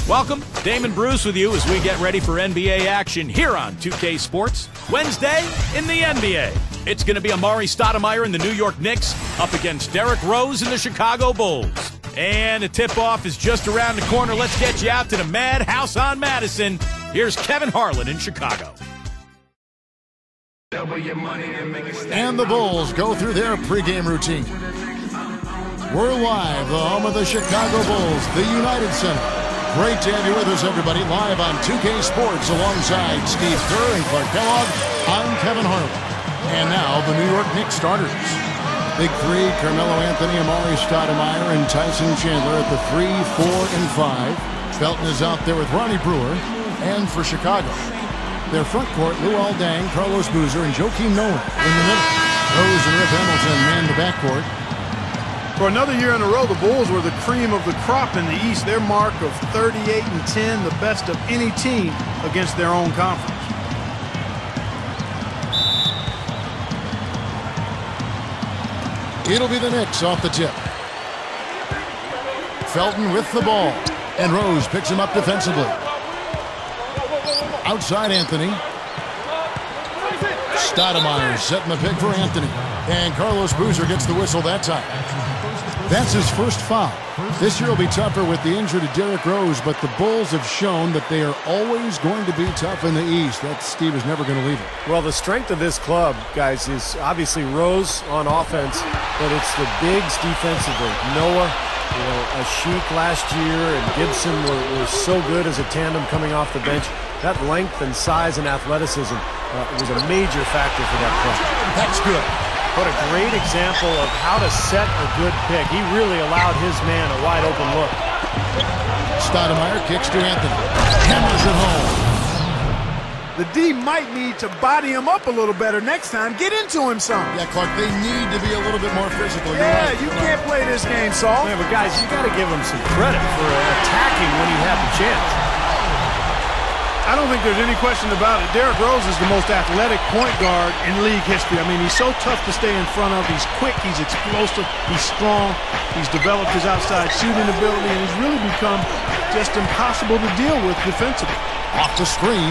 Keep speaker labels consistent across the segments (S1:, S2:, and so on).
S1: Welcome, Damon Bruce with you as we get ready for NBA action here on 2K Sports. Wednesday in the NBA. It's going to be Amari Stoudemire and the New York Knicks up against Derrick Rose and the Chicago Bulls. And the tip-off is just around the corner. Let's get you out to the Madhouse on Madison. Here's Kevin Harlan in Chicago.
S2: And the Bulls go through their pregame routine. We're live, the home of the Chicago Bulls, the United Center. Great to have you with us, everybody, live on 2K Sports alongside Steve Kerr and Clark Kellogg. I'm Kevin Harlan. And now the New York Knicks starters. Big three, Carmelo Anthony, Amari Stoudemire, and Tyson Chandler at the 3, 4, and 5. Felton is out there with Ronnie Brewer. And for Chicago, their front court, Luol Deng, Carlos Boozer, and Joakim Noah in the middle. Rose and Rip Hamilton man the backcourt.
S3: For another year in a row, the Bulls were the cream of the crop in the East. Their mark of 38-10, the best of any team against their own conference.
S2: It'll be the Knicks off the tip. Felton with the ball, and Rose picks him up defensively. Outside Anthony. Stoudemire setting the pick for Anthony. And Carlos Boozer gets the whistle that time. That's his first foul. This year will be tougher with the injury to Derrick Rose, but the Bulls have shown that they are always going to be tough in the East. That Steve is never going to leave it.
S4: Well, the strength of this club, guys, is obviously Rose on offense, but it's the bigs defensively. Noah, Ashik last year and Gibson were so good as a tandem coming off the bench. That length and size and athleticism was a major factor for that club.
S2: That's good.
S4: What a great example of how to set a good pick. He really allowed his man a wide open look.
S2: Stoudemire kicks to Anthony. Hammers it home.
S3: The D might need to body him up a little better next time. Get into him some.
S2: Yeah, Clark, they need to be a little bit more physical.
S3: Yeah, you can't play this game, Saul.
S4: Yeah, but guys, you got to give him some credit for attacking when he had the chance.
S3: I don't think there's any question about it. Derrick Rose is the most athletic point guard in league history. I mean, he's so tough to stay in front of. He's quick, he's explosive, he's strong. He's developed his outside shooting ability, and he's really become just impossible to deal with defensively.
S2: Off the screen.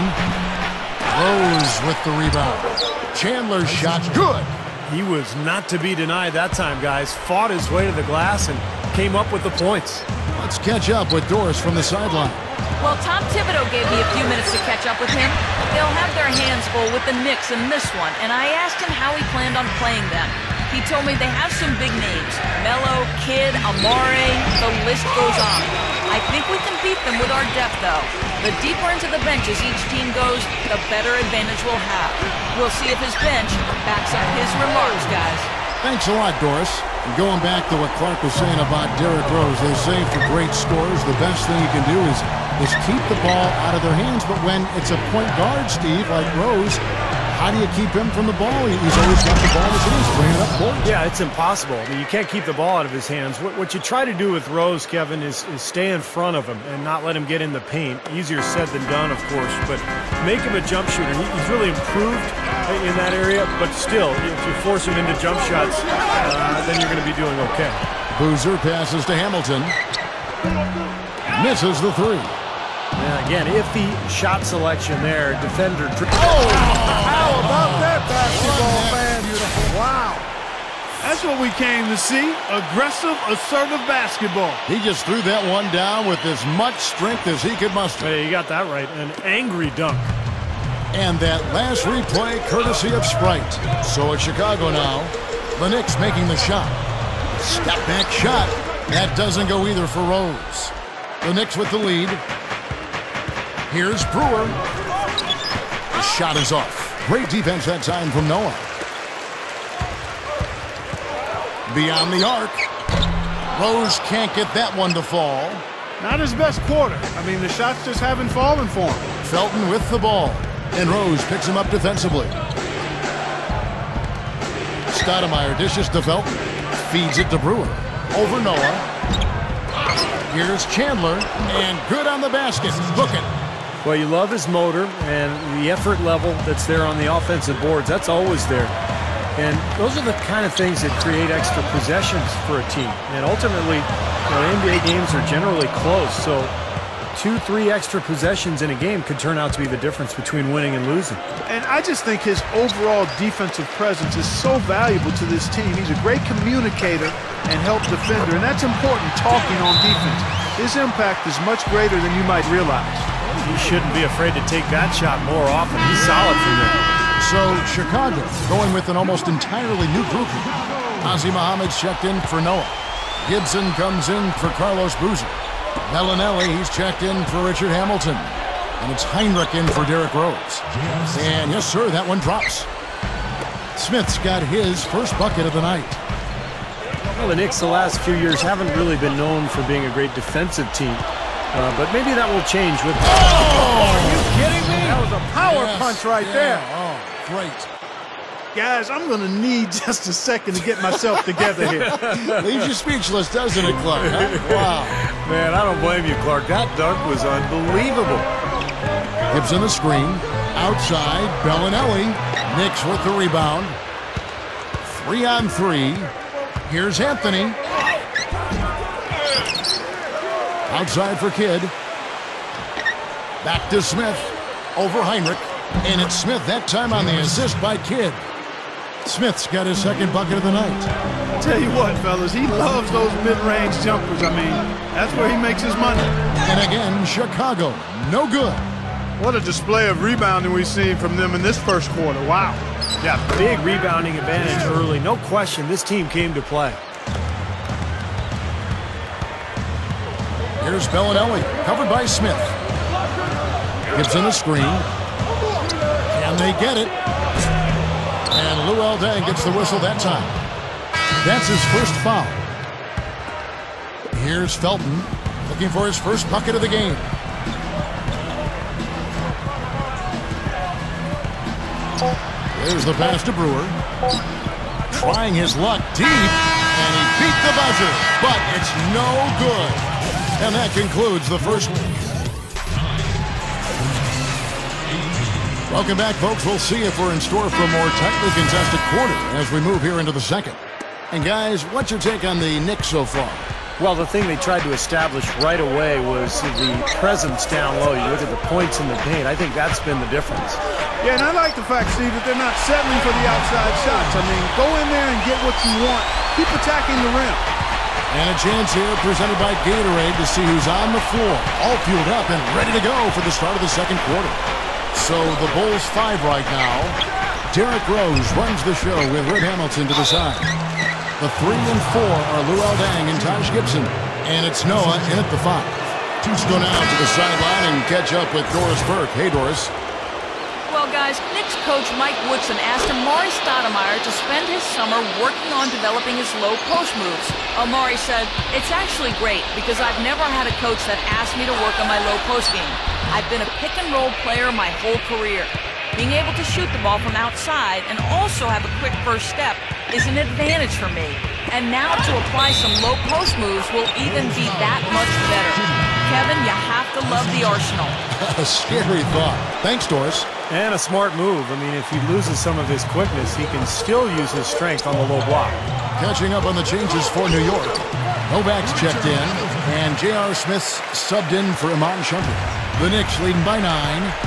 S2: Rose with the rebound. Chandler's shot, good.
S4: He was not to be denied that time, guys. Fought his way to the glass and came up with the points.
S2: Let's catch up with Doris from the sideline.
S5: Well, Tom Thibodeau gave me a few minutes to catch up with him. They'll have their hands full with the Knicks in this one, and I asked him how he planned on playing them. He told me they have some big names. Melo, Kidd, Amare, the list goes on. I think we can beat them with our depth, though. The deeper into the benches each team goes, the better advantage we'll have. We'll see if his bench backs up his remarks, guys.
S2: Thanks a lot, Doris. And going back to what Clark was saying about Derrick Rose, they say for great scorers, the best thing you can do is keep the ball out of their hands. But when it's a point guard, Steve, like Rose, how do you keep him from the ball? He's always got the ball in his hands, bringing it up court.
S4: Yeah, it's impossible. I mean, you can't keep the ball out of his hands. What you try to do with Rose, Kevin, is stay in front of him and not let him get in the paint. Easier said than done, of course, but make him a jump shooter. He's really improved in that area, but still, if you force him into jump shots, then you're going to be doing okay.
S2: Boozer passes to Hamilton. Misses the three.
S4: Yeah, again, iffy shot selection there. Defender.
S3: How about that basketball, man? Beautiful. Wow. That's what we came to see. Aggressive, assertive basketball.
S2: He just threw that one down with as much strength as he could muster.
S4: Hey, you got that right. An angry dunk.
S2: And that last replay courtesy of Sprite. So it's Chicago now. The Knicks making the shot. Step back shot. That doesn't go either for Rose. The Knicks with the lead. Here's Brewer. The shot is off. Great defense that time from Noah. Beyond the arc. Rose can't get that one to fall.
S3: Not his best quarter. I mean, the shots just haven't fallen for him.
S2: Felton with the ball. And Rose picks him up defensively. Stoudemire dishes to Felton. Feeds it to Brewer. Over Noah. Here's Chandler. And good on the basket. Looking.
S4: Well, you love his motor and the effort level that's there on the offensive boards. That's always there. And those are the kind of things that create extra possessions for a team. And ultimately, NBA games are generally close. So 2-3 extra possessions in a game could turn out to be the difference between winning and losing.
S3: And I just think his overall defensive presence is so valuable to this team. He's a great communicator and help defender, and that's important talking on defense. His impact is much greater than you might realize.
S4: He shouldn't be afraid to take that shot more often. He's solid from there.
S2: So Chicago going with an almost entirely new group. Ozzie Muhammad's checked in for Noah. Gibson comes in for Carlos Boozer. Bellinelli, he's checked in for Richard Hamilton. And it's Heinrich in for Derrick Rose. And yes, sir, that one drops. Smith's got his first bucket of the night.
S4: Well, the Knicks the last few years haven't really been known for being a great defensive team. But maybe that will change with...
S3: Oh! Are you kidding me? That was a power punch right there.
S2: Oh, great.
S3: Guys, I'm going to need just a second to get myself together here.
S2: Leaves you speechless, doesn't it, Clark? Huh? Wow.
S4: Man, I don't blame you, Clark. That dunk was unbelievable.
S2: Gibson the screen. Outside, Bellinelli. Knicks with the rebound. 3-on-3. Here's Anthony. Outside for Kidd. Back to Smith. Over Heinrich. And it's Smith that time on the assist by Kidd. Smith's got his second bucket of the night.
S3: Tell you what, fellas, he loves those mid-range jumpers. I mean, that's where he makes his money.
S2: And again, Chicago, no good.
S3: What a display of rebounding we've seen from them in this first quarter. Wow.
S4: Yeah, big rebounding advantage early. No question, this team came to play.
S2: Here's Bellinelli, covered by Smith. Gibson the screen. Can they get it? And Luol Deng gets the whistle that time. That's his first foul. Here's Felton, looking for his first bucket of the game. There's the pass to Brewer. Trying his luck deep, and he beat the buzzer, but it's no good. And that concludes the first one. Welcome back, folks. We'll see if we're in store for a more tightly contested quarter as we move here into the second. And guys, what's your take on the Knicks so far?
S4: Well, the thing they tried to establish right away was the presence down low. You look at the points in the paint. I think that's been the difference.
S3: Yeah, and I like the fact, Steve, that they're not settling for the outside shots. I mean, go in there and get what you want. Keep attacking the rim.
S2: And a chance here presented by Gatorade to see who's on the floor, all fueled up and ready to go for the start of the second quarter. So the Bulls 5 right now. Derrick Rose runs the show with Rip Hamilton to the side. The 3 and 4 are Luol Deng and Taj Gibson. And it's Noah in at the 5. Let's go now to the sideline and catch up with Doris Burke. Hey, Doris.
S5: Well, guys, Knicks coach Mike Woodson asked Amari Stoudemire to spend his summer working on developing his low post moves. Amari said, "It's actually great because I've never had a coach that asked me to work on my low post game. I've been a pick-and-roll player my whole career. Being able to shoot the ball from outside and also have a quick first step is an advantage for me. And now to apply some low post moves will even be that much better." Kevin, you have to love the arsenal.
S2: A scary thought. Thanks, Doris.
S4: And a smart move. I mean, if he loses some of his quickness, he can still use his strength on the low block.
S2: Catching up on the changes for New York. Novak's checked in, and J.R. Smith's subbed in for Iman Shumpert. The Knicks leading by 9.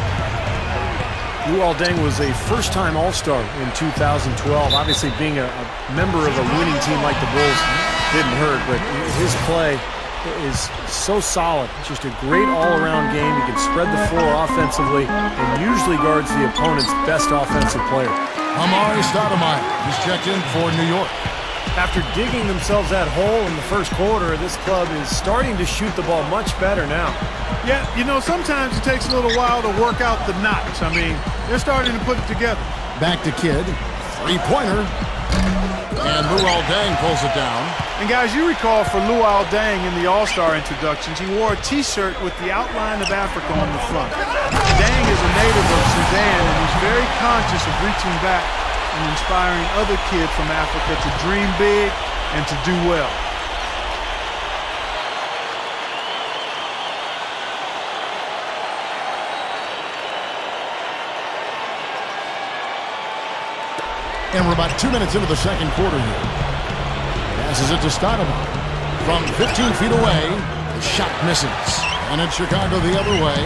S4: Luol Deng was a first-time All-Star in 2012. Obviously, being a member of a winning team like the Bulls didn't hurt, but his play is so solid. Just a great all-around game. He can spread the floor offensively and usually guards the opponent's best offensive player.
S2: Amari Stoudemire is checked in for New York.
S4: After digging themselves that hole in the first quarter, this club is starting to shoot the ball much better now.
S3: Yeah, you know, sometimes it takes a little while to work out the knots. I mean, they're starting to put it together.
S2: Back to Kidd. Three-pointer. And Luol Deng pulls it down.
S3: And guys, you recall for Luol Deng in the All-Star introductions, he wore a T-shirt with the outline of Africa on the front. Deng is a native of Sudan, and he's very conscious of reaching back and inspiring other kids from Africa to dream big and to do well.
S2: And we're about 2 minutes into the second quarter here. Passes it to Stoudemire. From 15 feet away, the shot misses. And it's Chicago the other way.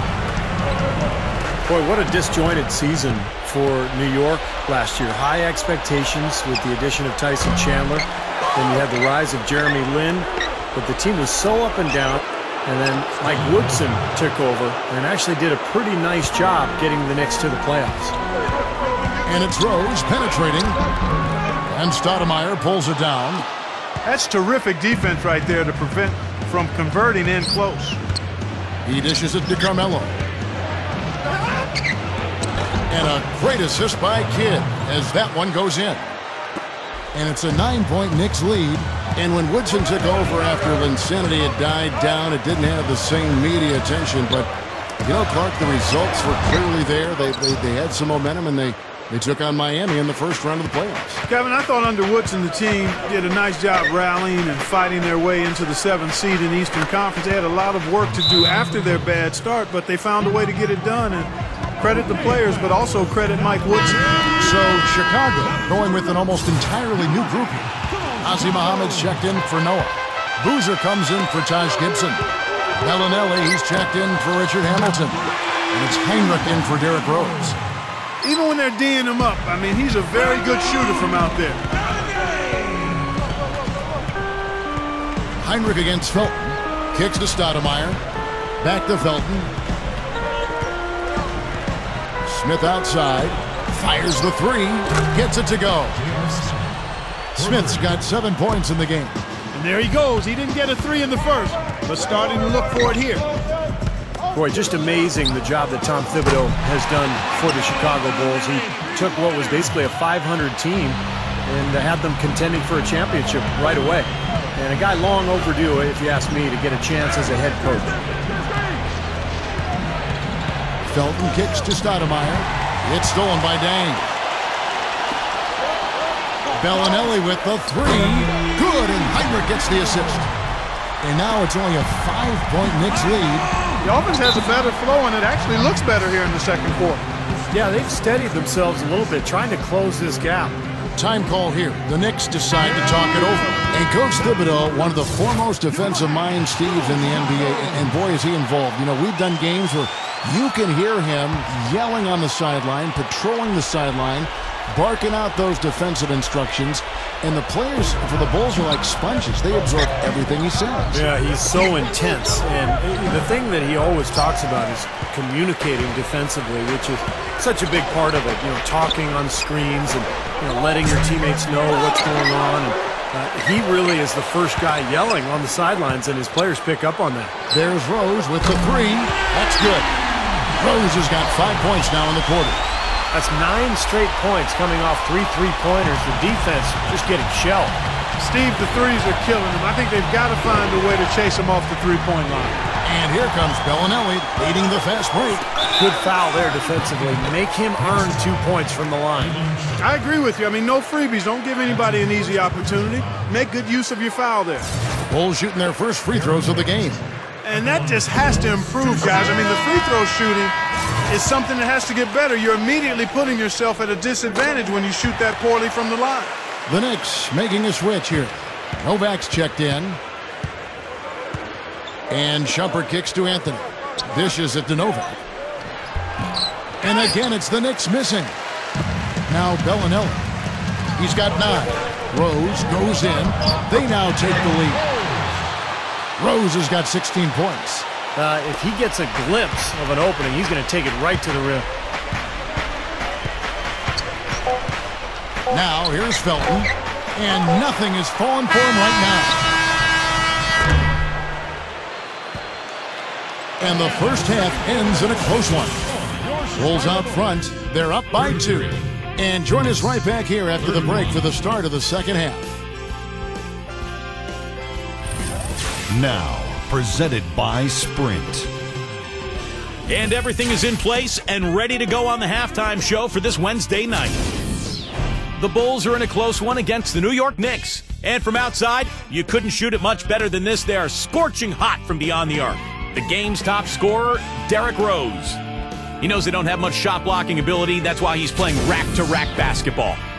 S4: Boy, what a disjointed season for New York last year. High expectations with the addition of Tyson Chandler. Then you had the rise of Jeremy Lin. But the team was so up and down. And then Mike Woodson took over and actually did a pretty nice job getting the Knicks to the playoffs.
S2: And it's Rose penetrating. And Stoudemire pulls it down.
S3: That's terrific defense right there to prevent from converting in close.
S2: He dishes it to Carmelo. And a great assist by Kidd as that one goes in. And it's a 9-point Knicks lead. And when Woodson took over after Linsanity had died down, it didn't have the same media attention. But, you know, Clark, the results were clearly there. They had some momentum, and they took on Miami in the first round of the playoffs.
S3: Kevin, I thought under Woodson the team did a nice job rallying and fighting their way into the 7th seed in the Eastern Conference. They had a lot of work to do after their bad start, but they found a way to get it done. And credit the players, but also credit Mike Woodson.
S2: So Chicago going with an almost entirely new grouping. Ozzie Muhammad's checked in for Noah. Boozer comes in for Taj Gibson. Bellinelli, he's checked in for Richard Hamilton. And it's Heinrich in for Derrick Rose.
S3: Even when they're D'ing him up, I mean, he's a very good shooter from out there.
S2: Heinrich against Felton. Kicks to Stoudemire. Back to Felton. Smith outside. Fires the three. Gets it to go. Smith's got 7 points in the game.
S3: And there he goes. He didn't get a 3 in the first, but starting to look for it here.
S4: Boy, just amazing the job that Tom Thibodeau has done for the Chicago Bulls. He took what was basically a 500 team and had them contending for a championship right away. And a guy long overdue, if you ask me, to get a chance as a head coach.
S2: Felton kicks to Stoudemire. It's stolen by Dang. Bellinelli with the three. Good, and Heinrich gets the assist. And now it's only a 5-point Knicks lead.
S3: The offense has a better flow, and it actually looks better here in the second quarter.
S4: Yeah, they've steadied themselves a little bit, trying to close this gap.
S2: Time call here. The Knicks decide to talk it over. And Coach Thibodeau, one of the foremost defensive mind Steves in the NBA, and boy, is he involved. You know, we've done games where you can hear him yelling on the sideline, patrolling the sideline, barking out those defensive instructions. And the players for the Bulls are like sponges. They absorb everything he says.
S4: Yeah, he's so intense. And the thing that he always talks about is communicating defensively, which is such a big part of it. You know, talking on screens and, you know, letting your teammates know what's going on. And he really is the first guy yelling on the sidelines, and his players pick up on that.
S2: There's Rose with the three. That's good. Rose has got 5 points now in the quarter.
S4: That's 9 straight points coming off 3 3-pointers. The defense just getting shelled.
S3: Steve, the threes are killing them. I think they've got to find a way to chase them off the three-point line.
S2: And here comes Bellinelli leading the fast break.
S4: Good foul there defensively. Make him earn 2 points from the line.
S3: I agree with you. I mean, no freebies. Don't give anybody an easy opportunity. Make good use of your foul there.
S2: Bulls shooting their first free throws of the game.
S3: And that just has to improve, guys. I mean, the free throw shooting is something that has to get better. You're immediately putting yourself at a disadvantage when you shoot that poorly from the line.
S2: The Knicks making a switch here. Novak's checked in. And Shumpert kicks to Anthony. Dishes it to Novak. And again, it's the Knicks missing. Now Bellinelli. He's got 9. Rose goes in. They now take the lead. Rose has got 16 points.
S4: If he gets a glimpse of an opening, he's going to take it right to the rim.
S2: Now here's Felton. And nothing is falling for him right now. And the first half ends in a close one. Bulls out front. They're up by 2. And join us right back here after the break for the start of the second half.
S6: Now, presented by Sprint.
S1: And everything is in place and ready to go on the halftime show for this Wednesday night. The Bulls are in a close one against the New York Knicks. And from outside, you couldn't shoot it much better than this. They are scorching hot from beyond the arc. The game's top scorer, Derrick Rose. He knows they don't have much shot blocking ability. That's why he's playing rack-to-rack basketball.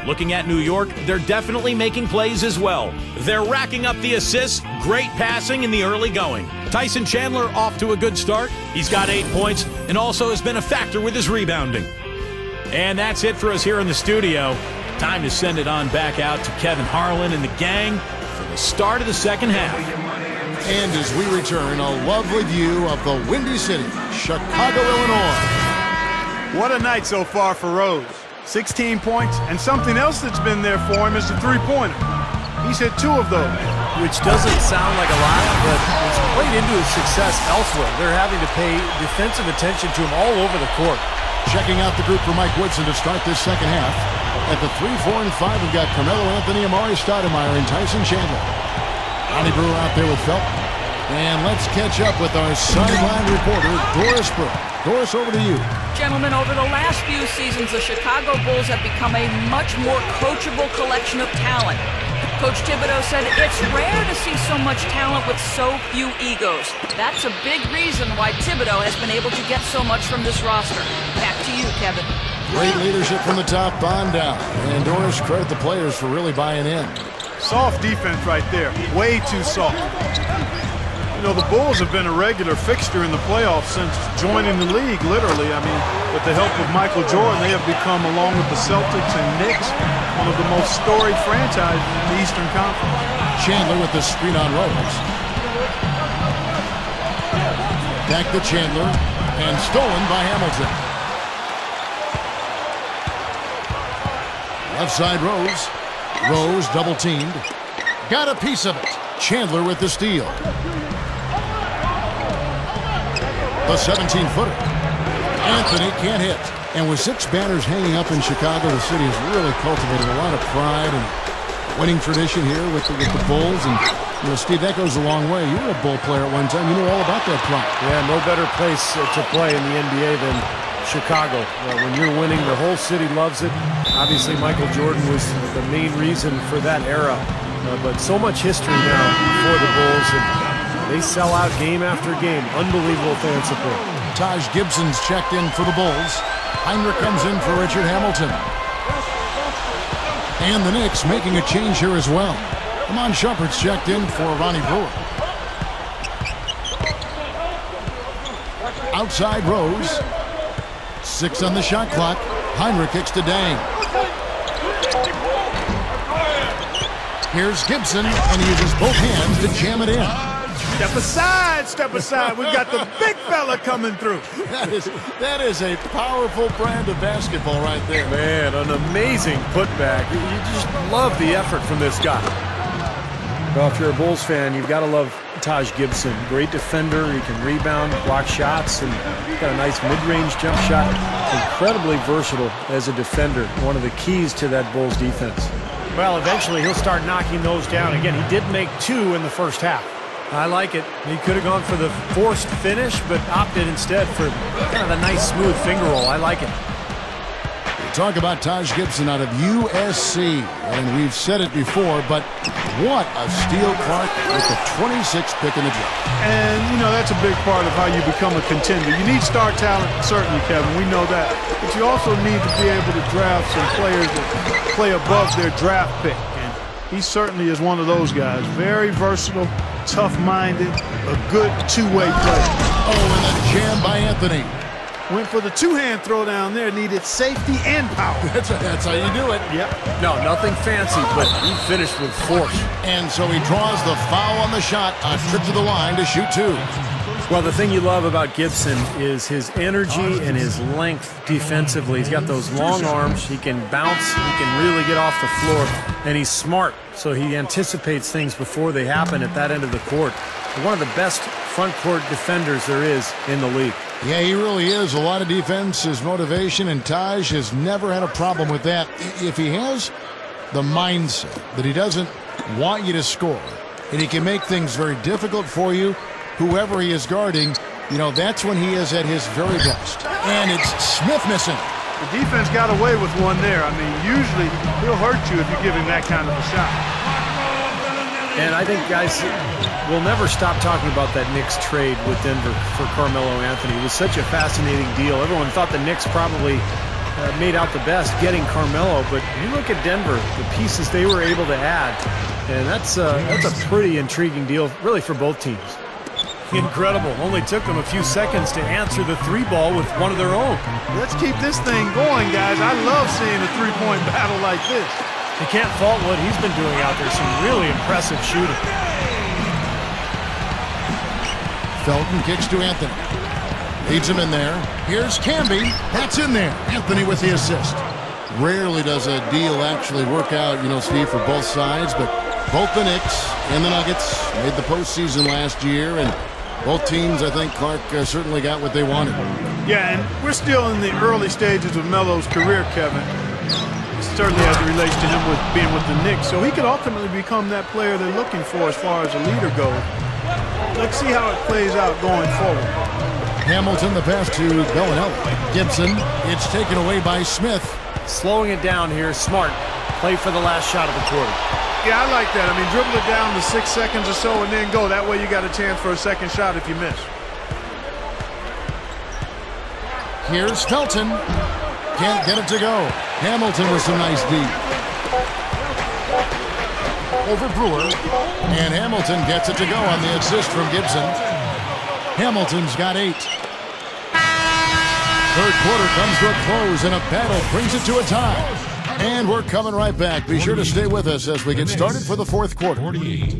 S1: Looking at New York, they're definitely making plays as well. They're racking up the assists, great passing in the early going. Tyson Chandler off to a good start. He's got 8 points and also has been a factor with his rebounding. And that's it for us here in the studio. Time to send it on back out to Kevin Harlan and the gang for the start of the second half.
S2: And as we return, a lovely view of the Windy City, Chicago, Illinois.
S3: What a night so far for Rose. 16 points, and something else that's been there for him is the three-pointer. He's hit 2 of those.
S4: Which doesn't sound like a lot, but it's played into his success elsewhere. They're having to pay defensive attention to him all over the court.
S2: Checking out the group for Mike Woodson to start this second half. At the 3, 4, and 5, we've got Carmelo Anthony, Amari Stoudemire, and Tyson Chandler. Ronnie Brewer out there with Felton. And let's catch up with our sideline reporter, Doris Burke. Doris, over to you.
S5: Gentlemen, over the last few seasons, the Chicago Bulls have become a much more coachable collection of talent. Coach Thibodeau said it's rare to see so much talent with so few egos. That's a big reason why Thibodeau has been able to get so much from this roster. Back to you, Kevin.
S2: Great leadership from the top on down. And Doris, credit the players for really buying in.
S3: Soft defense right there. Way too soft. You know, the Bulls have been a regular fixture in the playoffs since joining the league, literally. I mean, with the help of Michael Jordan, they have become, along with the Celtics and Knicks, one of the most storied franchises in the Eastern Conference.
S2: Chandler with the screen on Rose. Back to Chandler, and stolen by Hamilton. Left side Rose. Rose double-teamed. Got a piece of it. Chandler with the steal. The 17-footer. Anthony can't hit. And with 6 banners hanging up in Chicago, the city has really cultivated a lot of pride and winning tradition here with the Bulls. And, you know, Steve, that goes a long way. You were a Bull player at one time. You know all about that pride.
S4: Yeah, no better place to play in the NBA than Chicago. When you're winning, the whole city loves it. Obviously, Michael Jordan was the main reason for that era. But so much history now for the Bulls. And they sell out game after game. Unbelievable fan support.
S2: Taj Gibson's checked in for the Bulls. Heinrich comes in for Richard Hamilton. And the Knicks making a change here as well. Amon Shumpert's checked in for Ronnie Brewer. Outside Rose. 6 on the shot clock. Heinrich kicks to Dang. Here's Gibson, and he uses both hands to jam it in.
S3: Step aside, step aside. We've got the big fella coming through.
S2: That is a powerful brand of basketball right there.
S4: Man, an amazing putback. You just love the effort from this guy. Well, if you're a Bulls fan, you've got to love Taj Gibson. Great defender. He can rebound, block shots, and got a nice mid-range jump shot. Incredibly versatile as a defender. One of the keys to that Bulls defense.
S3: Well, eventually he'll start knocking those down. Again, he did make 2 in the first half.
S4: I like it. He could have gone for the forced finish, but opted instead for kind of a nice smooth finger roll. I like it.
S2: We talk about Taj Gibson out of USC, and we've said it before, but what a steal, Clark, with the 26th pick in the draft.
S3: And, you know, that's a big part of how you become a contender. You need star talent, certainly, Kevin. We know that. But you also need to be able to draft some players that play above their draft pick. And he certainly is one of those guys. Very versatile, tough-minded, a good two-way player.
S2: Oh, and a jam by Anthony.
S3: Went for the two-hand throw down there. Needed safety and power.
S2: That's how you do it.
S3: Yep.
S4: No, nothing fancy, but he finished with force.
S2: And so he draws the foul on the shot. A trip to the line to shoot 2.
S4: Well, the thing you love about Gibson is his energy and his length defensively. He's got those long arms. He can bounce. He can really get off the floor. And he's smart, so he anticipates things before they happen at that end of the court. One of the best front court defenders there is in the league.
S2: Yeah, he really is. A lot of defense, his motivation, and Taj has never had a problem with that. If he has the mindset that he doesn't want you to score, and he can make things very difficult for you, whoever he is guarding, you know, that's when he is at his very best. And it's Smith missing.
S3: The defense got away with one there. I mean, usually he'll hurt you if you give him that kind of a shot.
S4: And I think, guys, we'll never stop talking about that Knicks trade with Denver for Carmelo Anthony. It was such a fascinating deal. Everyone thought the Knicks probably made out the best getting Carmelo, but you look at Denver, the pieces they were able to add, and that's a pretty intriguing deal, really, for both teams. Incredible. Only took them a few seconds to answer the three ball with one of their own.
S3: Let's keep this thing going, guys. I love seeing a three-point battle like this.
S4: You can't fault what he's been doing out there. Some really impressive shooting.
S2: Felton kicks to Anthony. Leads him in there. Here's Camby. That's in there. Anthony with the assist. Rarely does a deal actually work out, you know, Steve, for both sides, but both the Knicks and the Nuggets made the postseason last year, and both teams, I think, Clark, certainly got what they wanted.
S3: Yeah, and we're still in the early stages of Melo's career, Kevin. Certainly as it relates to him with being with the Knicks, so he could ultimately become that player they're looking for as far as a leader goes. Let's see how it plays out going forward.
S2: Hamilton, the pass to Bellinelli. Gibson, it's taken away by Smith.
S4: Slowing it down here, smart. Play for the last shot of the quarter.
S3: Yeah, I like that. I mean, dribble it down to 6 seconds or so and then go. That way you got a chance for a second shot if you miss.
S2: Here's Felton. Can't get it to go. Hamilton with some nice deep. Over Brewer. And Hamilton gets it to go on the assist from Gibson. Hamilton's got 8. Third quarter comes to a close, and a battle brings it to a tie. And we're coming right back. Be sure to stay with us as we get started for the fourth quarter.
S6: 48.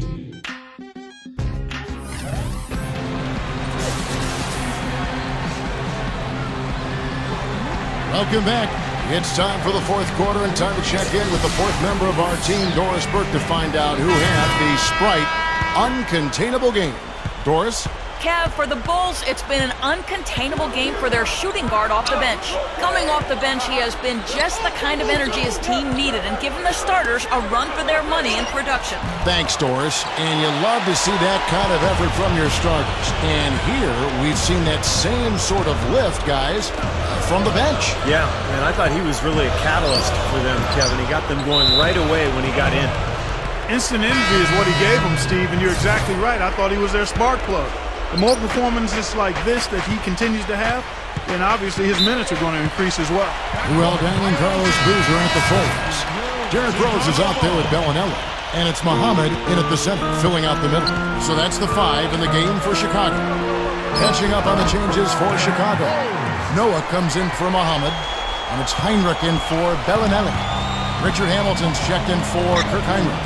S2: Welcome back. It's time for the fourth quarter and time to check in with the fourth member of our team, Doris Burke, to find out who had the Sprite uncontainable game. Doris?
S5: Kev, for the Bulls, it's been an uncontainable game for their shooting guard off the bench. Coming off the bench, he has been just the kind of energy his team needed and given the starters a run for their money in production.
S2: Thanks, Doris. And you love to see that kind of effort from your starters. And here, we've seen that same sort of lift, guys, from the bench.
S4: Yeah, and I thought he was really a catalyst for them, Kevin. He got them going right away when he got in.
S3: Instant energy is what he gave them, Steve, and you're exactly right. I thought he was their spark plug. The more performances like this that he continues to have, then obviously his minutes are going to increase as well.
S2: Well, dangling Carlos Boozer at the forwards. Derrick Rose is out there with Bellinelli. And it's Muhammad in at the center, filling out the middle. So that's the 5 in the game for Chicago. Catching up on the changes for Chicago. Noah comes in for Muhammad. And it's Heinrich in for Bellinelli. Richard Hamilton's checked in for Kirk Heinrich.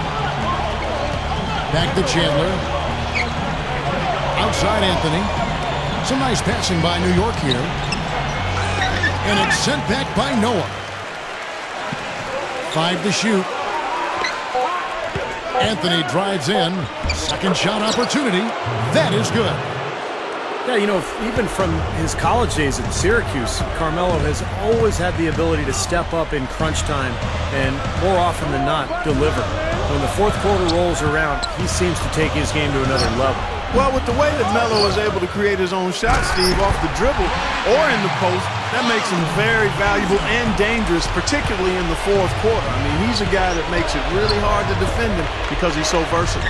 S2: Back to Chandler. Outside Anthony. Some nice passing by New York here. And it's sent back by Noah. 5 to shoot. Anthony drives in. Second shot opportunity. That is good.
S4: Yeah, you know, even from his college days at Syracuse, Carmelo has always had the ability to step up in crunch time and more often than not deliver. When the fourth quarter rolls around, he seems to take his game to another level.
S3: Well, with the way that Melo is able to create his own shot, Steve, off the dribble or in the post, that makes him very valuable and dangerous, particularly in the fourth quarter. I mean, he's a guy that makes it really hard to defend him because he's so versatile.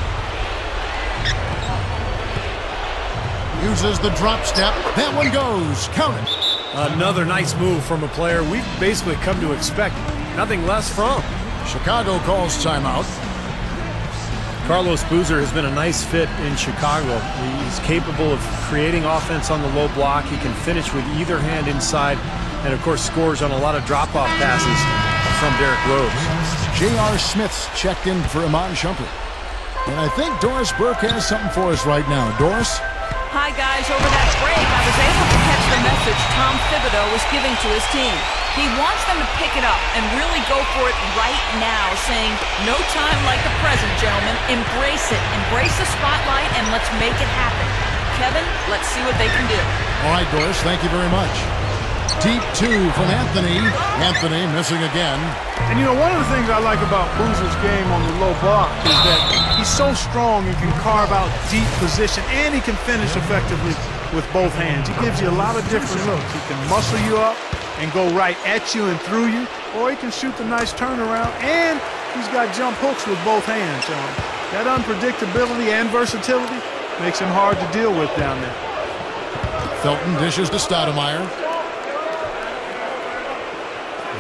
S2: Uses the drop step. That one goes. Count it.
S4: Another nice move from a player we've basically come to expect nothing less from.
S2: Chicago calls timeout.
S4: Carlos Boozer has been a nice fit in Chicago. He's capable of creating offense on the low block. He can finish with either hand inside and, of course, scores on a lot of drop-off passes from Derrick Rose.
S2: J.R. Smith's checked in for Iman Shumpert. And I think Doris Burke has something for us right now. Doris?
S5: Hi, guys. Over that break, I was able to catch the message Tom Thibodeau was giving to his team. He wants them to pick it up and really go for it right now, saying, no time like the present, gentlemen. Embrace it. Embrace the spotlight, and let's make it happen. Kevin, let's see what they can do.
S2: All right, Doris, thank you very much. Deep 2 from Anthony. Anthony missing again.
S3: And, you know, one of the things I like about Boozer's game on the low block is that he's so strong and can carve out deep position, and he can finish effectively with both hands. He gives you a lot of different looks. He can muscle you up and go right at you and through you, or he can shoot the nice turnaround, and he's got jump hooks with both hands. That unpredictability and versatility makes him hard to deal with down there.
S2: Felton dishes to Stoudemire.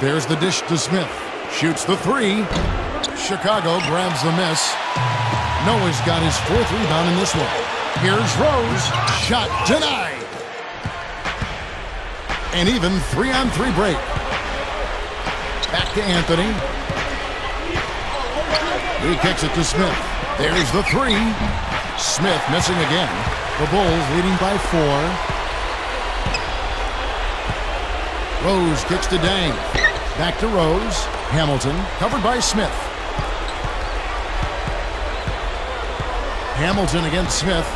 S2: There's the dish to Smith. Shoots the three. Chicago grabs the miss. Noah's got his 4th rebound in this one. Here's Rose. Shot denied. An even 3-on-3 break. Back to Anthony. He kicks it to Smith. There's the three. Smith missing again. The Bulls leading by 4. Rose kicks to Dang. Back to Rose. Hamilton covered by Smith. Hamilton against Smith.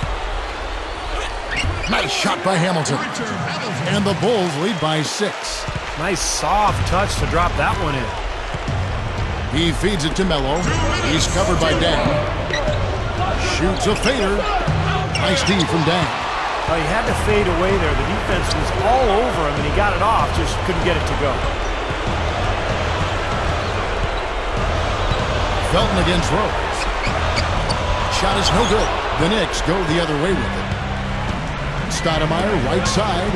S2: Nice shot by Hamilton. And the Bulls lead by 6.
S4: Nice soft touch to drop that one in.
S2: He feeds it to Melo. He's covered by Dang. Shoots a fader. Nice D from Dang.
S4: Well, he had to fade away there. The defense was all over him, and he got it off, just couldn't get it to go.
S2: Felton against Rose. Shot is no good. The Knicks go the other way with it. Stoudemire, right side.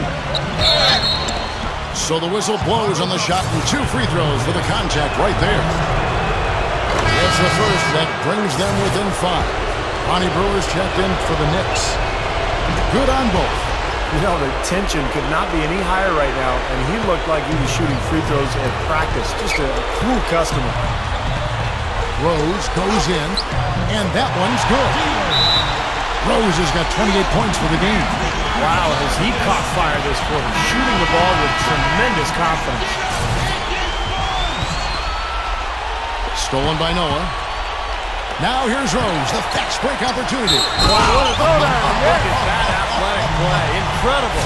S2: So the whistle blows on the shot, and 2 free throws for the contact right there. It's the first that brings them within 5. Bonnie Brewer's checked in for the Knicks. Good on both.
S4: You know, the tension could not be any higher right now, and he looked like he was shooting free throws at practice. Just a cool customer.
S2: Rose goes in, and that one's good. Rose has got 28 points for the game.
S4: Wow, has he caught fire this quarter, shooting the ball with tremendous confidence.
S2: Stolen by Noah. Now here's Rose, the fast break opportunity.
S4: Wow, what a throw there. Look at that athletic play. Incredible.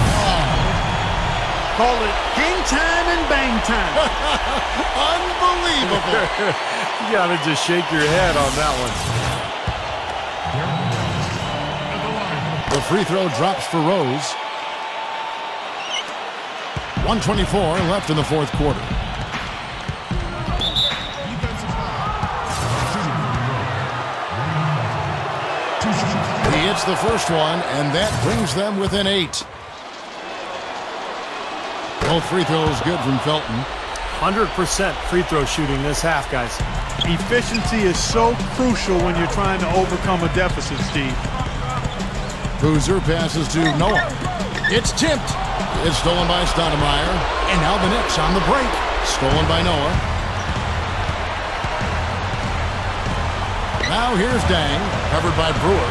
S3: Call it game time and bang time.
S2: Unbelievable.
S4: You gotta just shake your head on that one.
S2: The free throw drops for Rose. 1:24 left in the 4th quarter. He hits the first one, and that brings them within 8. Both free throws good from Felton.
S4: 100% free throw shooting this half, guys.
S3: Efficiency is so crucial when you're trying to overcome a deficit, Steve.
S2: Boozer passes to Noah. It's tipped. It's stolen by Stoudemire. And now the Knicks on the break. Stolen by Noah. Now here's Dang, covered by Brewer.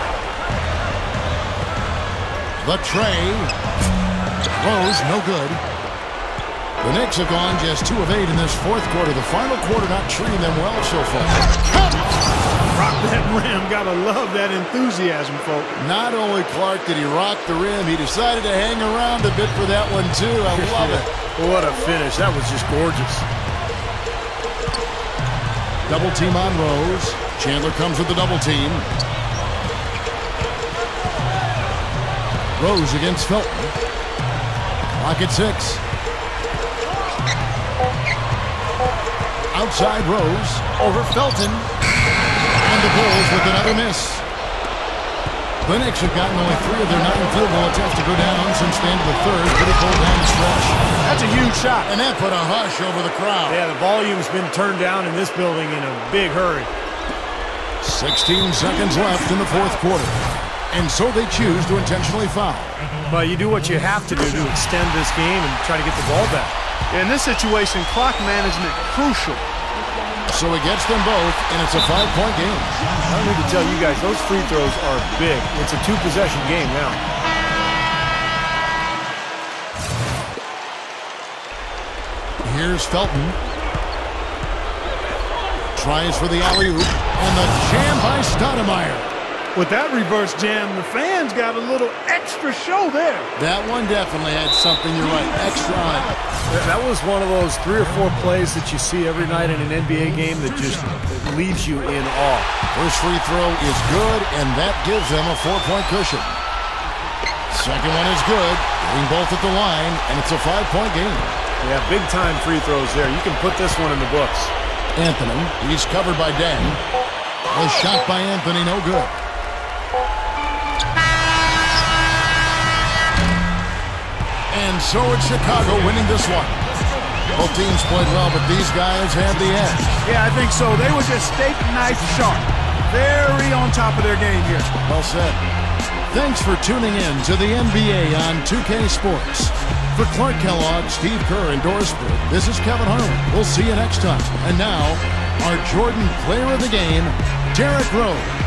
S2: The tray. Rose, no good. The Knicks have gone just 2 of 8 in this 4th quarter. The final quarter not treating them well so far.
S3: Rock that rim. Gotta love that enthusiasm, folks.
S2: Not only Clark did he rock the rim, he decided to hang around a bit for that one too. I love it.
S4: What a finish. That was just gorgeous.
S2: Double team on Rose. Chandler comes with the double team. Rose against Felton. Clock at 6. Outside Rose. Over Felton. And the Bulls with another miss. The Knicks have gotten only 3 of their 9 field goal attempts to go down since the end of the 3rd. Pretty cold down the stretch.
S3: That's a huge shot.
S2: And that put a hush over the crowd.
S4: Yeah, the volume's been turned down in this building in a big hurry.
S2: 16 seconds left in the 4th quarter. And so they choose to intentionally foul.
S4: But you do what you have to do to extend this game and try to get the ball back.
S3: In this situation, clock management crucial.
S2: So he gets them both, and it's a 5-point game.
S4: I don't need to tell you guys, those free throws are big. It's a 2-possession game now.
S2: Here's Felton. Tries for the alley-oop, and the jam by Stoudemire.
S3: With that reverse jam, the fans got a little extra show there.
S2: That one definitely had something, you're right, extra on it.
S4: That was one of those 3 or 4 plays that you see every night in an NBA game that just leaves you in awe.
S2: First free throw is good, and that gives them a 4-point cushion. Second one is good, getting both at the line, and it's a 5-point game.
S4: Yeah, big-time free throws there. You can put this one in the books.
S2: Anthony, he's covered by Dang. A shot by Anthony, no good. And so it's Chicago winning this one. Both teams played well, but these guys had the edge.
S3: Yeah, I think so. They were just steak knife sharp. Very on top of their game here.
S2: Well said. Thanks for tuning in to the NBA on 2K Sports. For Clark Kellogg, Steve Kerr, and Dorsford, this is Kevin Harlan. We'll see you next time. And now, our Jordan Player of the Game, Derrick Rose.